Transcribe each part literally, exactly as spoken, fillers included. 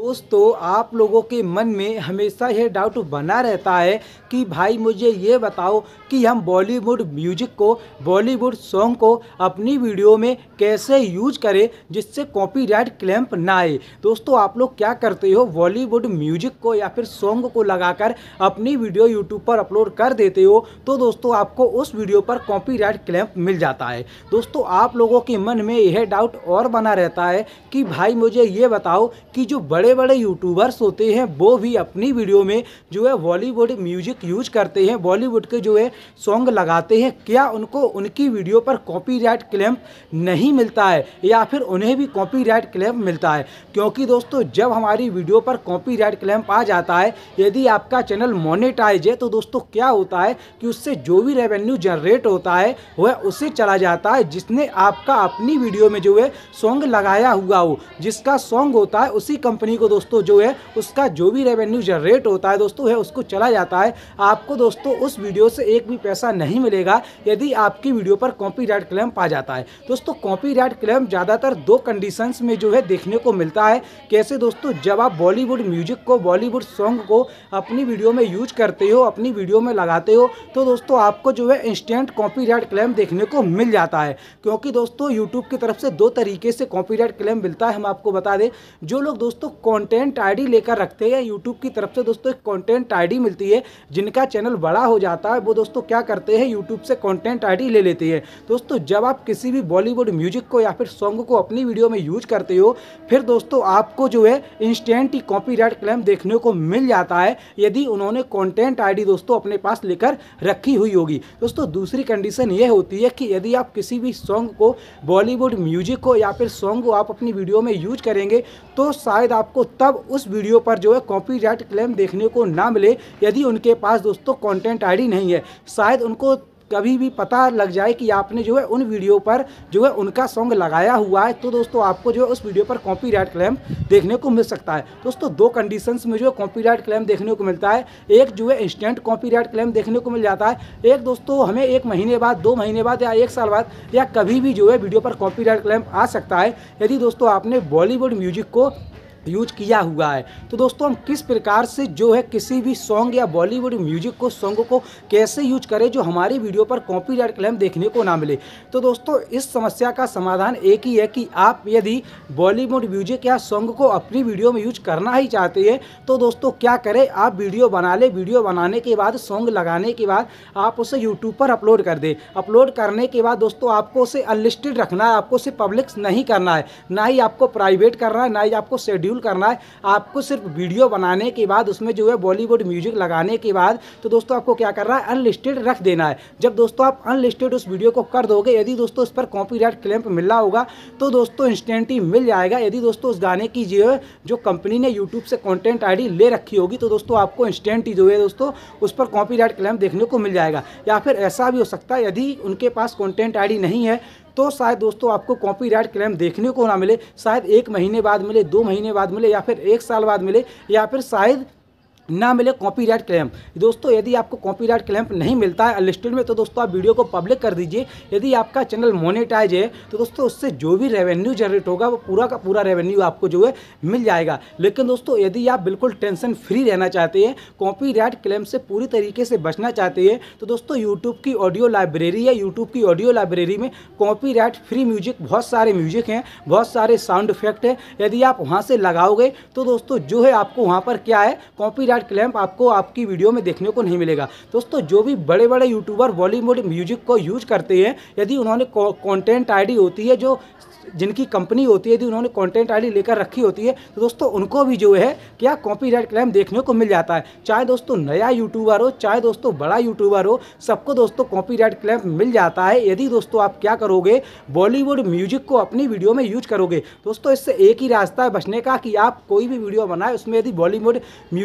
दोस्तों, आप लोगों के मन में हमेशा यह डाउट बना रहता है कि भाई मुझे ये बताओ कि हम बॉलीवुड म्यूजिक को, बॉलीवुड सॉन्ग को अपनी वीडियो में कैसे यूज करें जिससे कॉपीराइट क्लेम ना आए। दोस्तों, आप लोग क्या करते हो, बॉलीवुड म्यूजिक को या फिर सॉन्ग को लगाकर अपनी वीडियो यूट्यूब पर अपलोड कर देते हो तो दोस्तों आपको उस वीडियो पर कॉपीराइट क्लेम मिल जाता है। दोस्तों, आप लोगों के मन में यह डाउट और बना रहता है कि भाई मुझे ये बताओ कि जो बड़े बड़े यूट्यूबर्स होते हैं वो भी अपनी वीडियो में जो है बॉलीवुड म्यूजिक यूज करते हैं, बॉलीवुड के जो है सॉन्ग लगाते हैं, क्या उनको उनकी वीडियो पर कॉपीराइट क्लेम नहीं मिलता है या फिर उन्हें भी कॉपीराइट क्लेम मिलता है? क्योंकि दोस्तों जब हमारी वीडियो पर कॉपीराइट क्लेम आ जाता है, यदि आपका चैनल मोनेटाइज है तो दोस्तों क्या होता है कि उससे जो भी रेवेन्यू जनरेट होता है वह उससे चला जाता है जिसने आपका अपनी वीडियो में जो है सॉन्ग लगाया हुआ हो। जिसका सॉन्ग होता है उसी कंपनी को दोस्तों जो है उसका जो भी रेवेन्यू जनरेट होता है दोस्तों है उसको चला जाता है। आपको दोस्तों उस वीडियो से एक भी पैसा नहीं मिलेगा यदि आपकी वीडियो पर कॉपीराइट क्लेम पा जाता है। दोस्तों, कॉपीराइट क्लेम ज़्यादातर दो कंडीशंस में जो है देखने को मिलता है। कैसे दोस्तों, जब आप बॉलीवुड म्यूजिक को, बॉलीवुड सॉन्ग को अपनी वीडियो में यूज करते हो, अपनी वीडियो में लगाते हो तो दोस्तों आपको जो है इंस्टेंट कॉपीराइट क्लेम देखने को मिल जाता है। क्योंकि दोस्तों यूट्यूब की तरफ से दो तरीके से कॉपीराइट क्लेम मिलता है। हम आपको बता दें, जो लोग दोस्तों कंटेंट आईडी लेकर रखते हैं, यूट्यूब की तरफ से दोस्तों एक कंटेंट आईडी मिलती है, जिनका चैनल बड़ा हो जाता है वो दोस्तों क्या करते हैं, यूट्यूब से कंटेंट आईडी ले लेते हैं। दोस्तों, जब आप किसी भी बॉलीवुड म्यूजिक को या फिर सॉन्ग को अपनी वीडियो में यूज करते हो फिर दोस्तों आपको जो है इंस्टेंट ही कॉपीराइट क्लेम देखने को मिल जाता है यदि उन्होंने कंटेंट आईडी दोस्तों अपने पास लेकर रखी हुई होगी। दोस्तों, दूसरी कंडीशन यह होती है कि यदि आप किसी भी सॉन्ग को, बॉलीवुड म्यूजिक को या फिर सॉन्ग को आप अपनी वीडियो में यूज करेंगे तो शायद आपको तब उस वीडियो पर जो है कॉपीराइट क्लेम देखने को ना मिले यदि उनके पास दोस्तों कंटेंट आईडी नहीं है। शायद उनको कभी भी पता लग जाए कि आपने जो है उन वीडियो पर जो है उनका सॉन्ग लगाया हुआ है तो दोस्तों आपको जो है उस वीडियो पर कॉपीराइट क्लेम देखने को मिल सकता है। दोस्तों, दो कंडीशंस में जो है कॉपीराइट क्लेम देखने को मिलता है। एक जो है इंस्टेंट कॉपीराइट क्लेम देखने को मिल जाता है, एक दोस्तों हमें एक महीने बाद, दो महीने बाद या एक साल बाद या कभी भी जो है वीडियो पर कॉपीराइट क्लेम आ सकता है यदि दोस्तों आपने बॉलीवुड म्यूजिक को यूज किया हुआ है। तो दोस्तों हम किस प्रकार से जो है किसी भी सॉन्ग या बॉलीवुड म्यूजिक को, सॉन्ग को कैसे यूज करें जो हमारी वीडियो पर कॉपीराइट क्लेम देखने को ना मिले। तो दोस्तों इस समस्या का समाधान एक ही है कि आप यदि बॉलीवुड म्यूजिक या सॉन्ग को अपनी वीडियो में यूज करना ही चाहते हैं तो दोस्तों क्या करें, आप वीडियो बना ले, वीडियो बनाने के बाद, सॉन्ग लगाने के बाद आप उसे यूट्यूब पर अपलोड कर दें। अपलोड करने के बाद दोस्तों आपको उसे अनलिस्टेड रखना है, आपको उसे पब्लिक नहीं करना है, ना ही आपको प्राइवेट करना है, ना ही आपको शेड्यूल करना है। आपको सिर्फ वीडियो बनाने के बाद उसमें जो है बॉलीवुड म्यूजिक लगाने के बाद तो दोस्तों आपको क्या करना है, अनलिस्टेड रख देना है। जब दोस्तों आप अनलिस्टेड उस वीडियो को कर दोगे, यदि दोस्तों उस पर कॉपीराइट क्लेम मिल रहा होगा तो दोस्तों इंस्टेंट ही मिल जाएगा। यदि दोस्तों उस गाने की जो है जो कंपनी ने यूट्यूब से कंटेंट आईडी ले रखी होगी तो दोस्तों आपको इंस्टेंट ही जो है दोस्तों उस पर कॉपीराइट क्लेम देखने को मिल जाएगा। या फिर ऐसा भी हो सकता है यदि उनके पास कंटेंट आईडी नहीं है तो शायद दोस्तों आपको कॉपीराइट क्लेम देखने को ना मिले, शायद एक महीने बाद मिले, दो महीने बाद मिले या फिर एक साल बाद मिले या फिर शायद ना मिले कॉपीराइट क्लेम। दोस्तों यदि आपको कॉपीराइट क्लेम नहीं मिलता है अनलिस्टेड में तो दोस्तों आप वीडियो को पब्लिक कर दीजिए। यदि आपका चैनल मोनेटाइज है तो दोस्तों उससे जो भी रेवेन्यू जनरेट होगा वो पूरा का पूरा रेवेन्यू आपको जो है मिल जाएगा। लेकिन दोस्तों यदि आप बिल्कुल टेंशन फ्री रहना चाहते हैं, कॉपीराइट क्लेम से पूरी तरीके से बचना चाहते हैं तो दोस्तों यूट्यूब की ऑडियो लाइब्रेरी है, यूट्यूब की ऑडियो लाइब्रेरी में कॉपीराइट फ्री म्यूजिक, बहुत सारे म्यूजिक हैं, बहुत सारे साउंड इफेक्ट है। यदि आप वहाँ से लगाओगे तो दोस्तों जो है आपको वहाँ पर क्या है, कॉपीराइट क्लेम आपको आपकी वीडियो में देखने को नहीं मिलेगा। दोस्तों जो भी बड़े बड़े यूट्यूबर बॉलीवुड म्यूजिक को यूज करते हैं, यदि उन्होंने कंटेंट आईडी होती है, जो जिनकी कंपनी होती है, यदि उन्होंने कंटेंट आईडी लेकर रखी होती है तो दोस्तों उनको भी जो है क्या कॉपीराइट क्लेम देखने को मिल जाता है। चाहे दोस्तों नया यूट्यूबर हो, चाहे दोस्तों बड़ा यूट्यूबर हो, सबको दोस्तों कॉपीराइट क्लेम मिल जाता है यदि दोस्तों आप क्या करोगे, बॉलीवुड म्यूजिक को अपनी वीडियो में यूज करोगे। दोस्तों इससे एक ही रास्ता है बचने का कि आप कोई भी वीडियो बनाए उसमें यदि बॉलीवुड म्यूजिक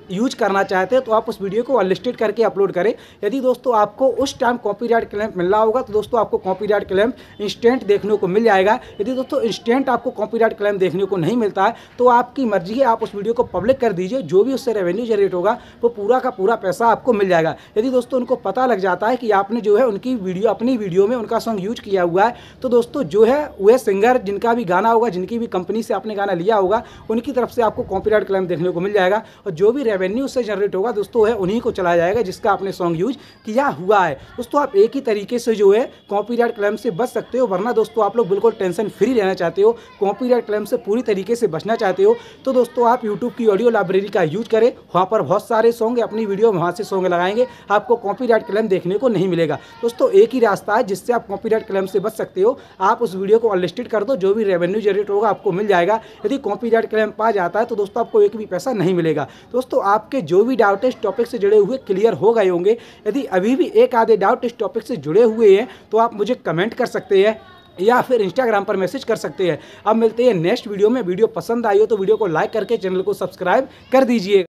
यूज करना चाहते हैं तो आप उस वीडियो को अनलिस्टेड करके अपलोड करें। यदि दोस्तों आपको उस टाइम कॉपीराइट क्लेम मिल रहा होगा तो दोस्तों आपको कॉपीराइट क्लेम इंस्टेंट देखने को मिल जाएगा। यदि दोस्तों इंस्टेंट आपको कॉपीराइट क्लेम देखने को नहीं मिलता है तो आपकी मर्जी है, आप उस वीडियो को पब्लिक कर दीजिए, जो भी उससे रेवेन्यू जनरेट होगा वो पूरा का पूरा पैसा आपको मिल जाएगा। यदि दोस्तों उनको पता लग जाता है कि आपने जो है उनकी वीडियो अपनी वीडियो में उनका सॉन्ग यूज किया हुआ है तो दोस्तों जो है वह सिंगर जिनका भी गाना होगा, जिनकी भी कंपनी से आपने गाना लिया होगा, उनकी तरफ से आपको कॉपीराइट क्लेम देखने को मिल जाएगा और जो भी रेवेन्यू उससे जनरेट होगा दोस्तों है उन्हीं को चला जाएगा जिसका आपने सॉन्ग यूज किया हुआ है। दोस्तों आप एक ही तरीके से जो है कॉपीराइट क्लेम से बच सकते हो, वरना दोस्तों आप लोग बिल्कुल टेंशन फ्री रहना चाहते हो, कॉपीराइट क्लेम से पूरी तरीके से बचना चाहते हो तो दोस्तों आप यूट्यूब की ऑडियो लाइब्रेरी का यूज करें। वहाँ पर बहुत सारे सॉन्ग अपनी वीडियो में वहाँ से सॉन्ग लगाएंगे, आपको कॉपीराइट क्लेम देखने को नहीं मिलेगा। दोस्तों एक ही रास्ता है जिससे आप कॉपीराइट क्लेम से बच सकते हो, आप उस वीडियो को अनलिस्टेड कर दो, जो भी रेवेन्यू जनरेट होगा आपको मिल जाएगा। यदि कॉपीराइट क्लेम पा जाता है तो दोस्तों आपको एक भी पैसा नहीं मिलेगा। दोस्तों आपके जो भी डाउट इस टॉपिक से जुड़े हुए क्लियर हो गए होंगे। यदि अभी भी एक आधे डाउट इस टॉपिक से जुड़े हुए हैं तो आप मुझे कमेंट कर सकते हैं या फिर इंस्टाग्राम पर मैसेज कर सकते हैं। अब मिलते हैं नेक्स्ट वीडियो में। वीडियो पसंद आई हो तो वीडियो को लाइक करके चैनल को सब्सक्राइब कर दीजिए।